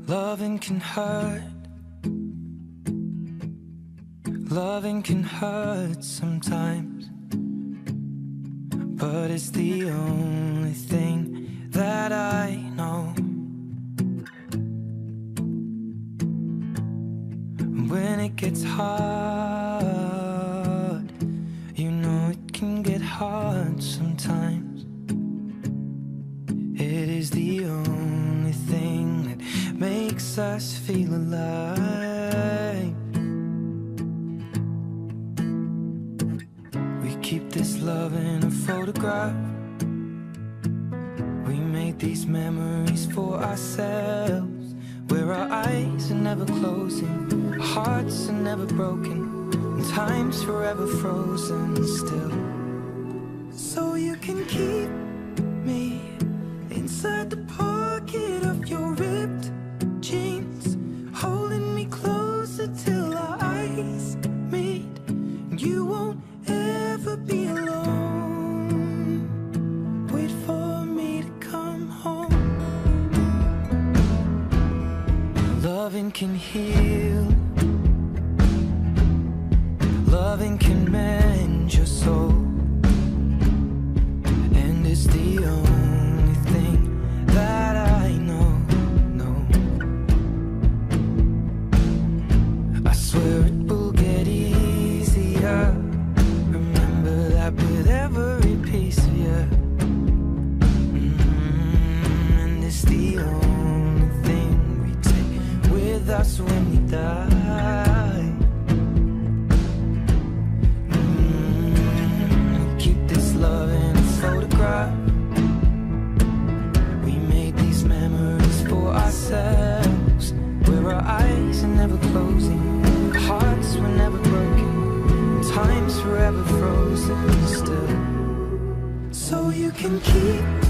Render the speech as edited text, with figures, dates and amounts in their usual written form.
Loving can hurt. Loving can hurt sometimes, but it's the only thing that I know. When it gets hard, you know it can get hard sometimes. It is the only thing that makes us feel alive. We keep this love in a photograph. We made these memories for ourselves, where our eyes are never closing, our hearts are never broken, and time's forever frozen still. So you can keep me inside the pocket of your ripped jeans, holding me closer till our eyes meet, and you won't ever be alone. Wait for me to come home. Loving can heal. Loving can mend your soul, and it's the only thing that I know. I swear it will get easier. Remember that with every piece of you. And it's the only thing we take with us when we die. Keep this love in a photograph. We made these memories for ourselves, where our eyes are never closing, our hearts were never broken, and time's forever frozen still. So you can keep